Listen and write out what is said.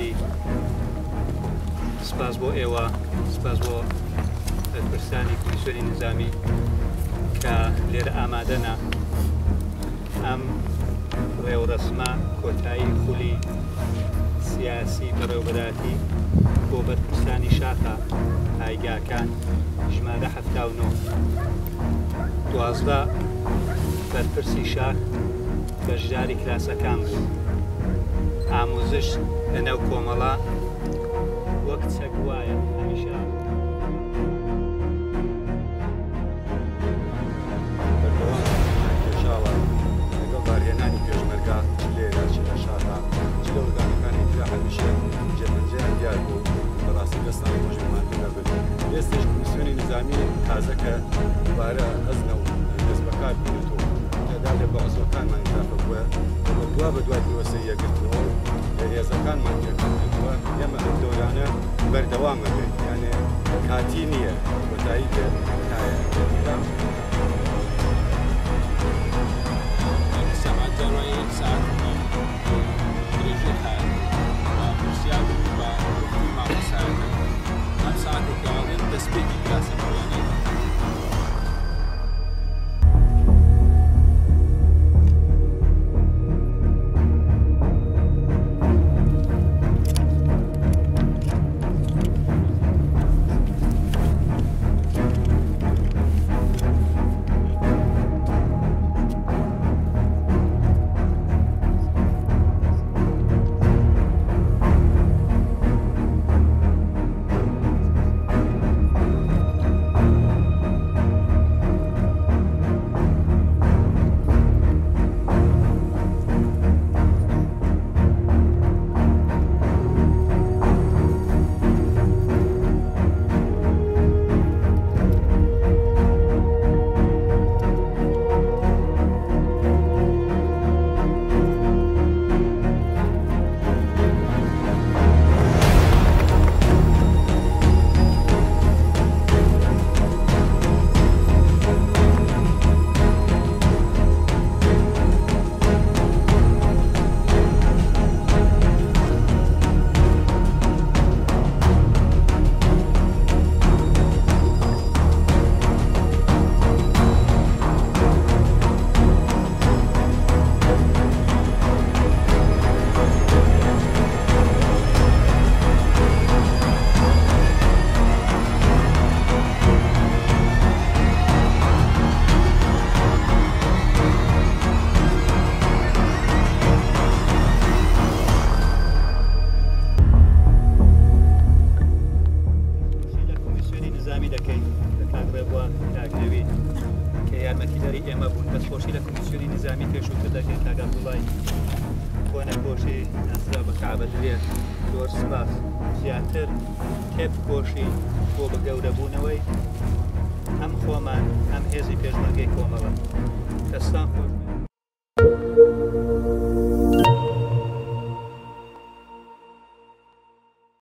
خولی سپاس بۆ ئێوە سپاس بۆ بەرپرسانی کمیسیۆنی نظامی کە لێرە ئامادەنە ئەم ڕێوڕەسمە کۆتایی خولی سیاسی بەڕێوەبەراتی بۆ بەرپرسانی شاخە ئایگاکان ژمارە 79 12 بەرپرسی شاخ بەشداری کراسەکان بوو ئامۆزش لەنێو کۆمەڵە وەک چەک وایە هەمیشە پێشاوە لەگەڵ بارهێنانی پێشمەرگا لێرە چ لە شاردا چ لە ئۆرگانەکانی ترا هەمیشە جێبەجێیان دیار بوو بەڕاستی دەستان خۆشمان پێ بن ئێستش کمیسیۆنی نظامی تازەکە دوبارە ئەزنە و دەست بەکار بێتەوە تێدا لە بەعزۆکانمان ئیزافە بووە دوا بە دوای پیوەسەی یەکگرتنەوە هێزەکانمان پێکردووە ئێمە ئەم دەورانە بەردەوامە بێت یانێ کاتی نییە کۆتایی بێت ئێمە بوون دەستخۆشی لە کمیسیۆنی نظامی پێشووتر دەکەین کاک عەبدوڵڵای بۆ نەخۆشی ناسرا بە کەعبە دەوێت زۆر سپاس زیاتر تێبکۆشی بۆ بە گەورەبوونەوەی هەم خۆمان هەم هێزی پێشمەرگەی کۆمەڵە